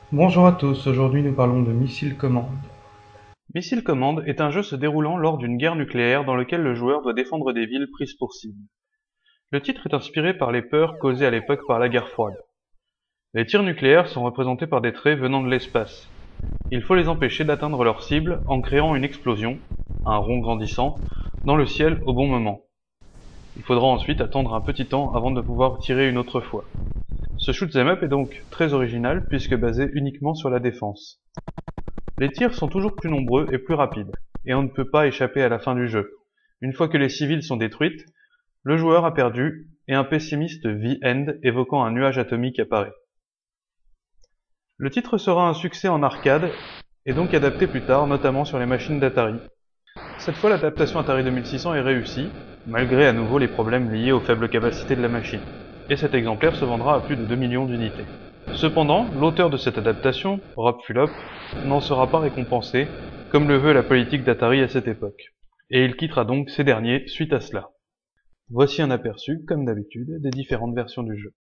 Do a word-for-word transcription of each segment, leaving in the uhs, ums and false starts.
Bonjour à tous, aujourd'hui nous parlons de Missile Command. Missile Command est un jeu se déroulant lors d'une guerre nucléaire dans lequel le joueur doit défendre des villes prises pour cible. Le titre est inspiré par les peurs causées à l'époque par la guerre froide. Les tirs nucléaires sont représentés par des traits venant de l'espace. Il faut les empêcher d'atteindre leur cible en créant une explosion, un rond grandissant, dans le ciel au bon moment. Il faudra ensuite attendre un petit temps avant de pouvoir tirer une autre fois. Ce shoot'em up est donc très original puisque basé uniquement sur la défense. Les tirs sont toujours plus nombreux et plus rapides, et on ne peut pas échapper à la fin du jeu. Une fois que les civils sont détruites, le joueur a perdu et un pessimiste The End évoquant un nuage atomique apparaît. Le titre sera un succès en arcade et donc adapté plus tard, notamment sur les machines d'Atari. Cette fois, l'adaptation Atari deux mille six cents est réussie, malgré à nouveau les problèmes liés aux faibles capacités de la machine, et cet exemplaire se vendra à plus de deux millions d'unités. Cependant, l'auteur de cette adaptation, Rob Fulop, n'en sera pas récompensé, comme le veut la politique d'Atari à cette époque, et il quittera donc ces derniers suite à cela. Voici un aperçu, comme d'habitude, des différentes versions du jeu.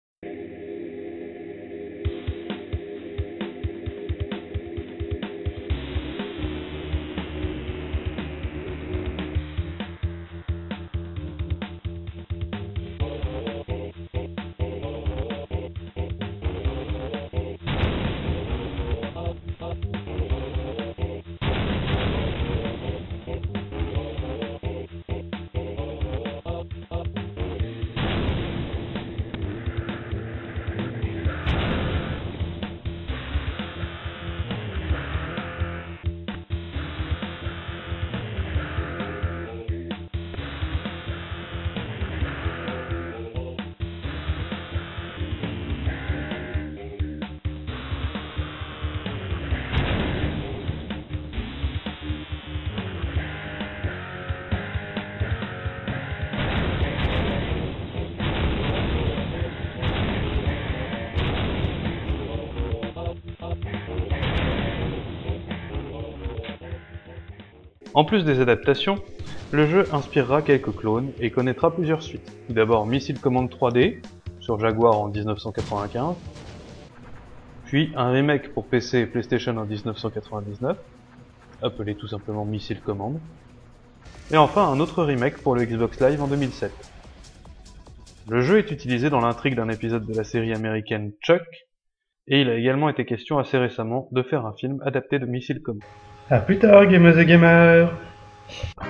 En plus des adaptations, le jeu inspirera quelques clones et connaîtra plusieurs suites. Tout d'abord Missile Command trois D, sur Jaguar en mille neuf cent quatre-vingt-quinze, puis un remake pour P C et PlayStation en mille neuf cent quatre-vingt-dix-neuf, appelé tout simplement Missile Command, et enfin un autre remake pour le Xbox Live en deux mille sept. Le jeu est utilisé dans l'intrigue d'un épisode de la série américaine Chuck, et il a également été question assez récemment de faire un film adapté de Missile Command. A plus tard, gamers et gamers!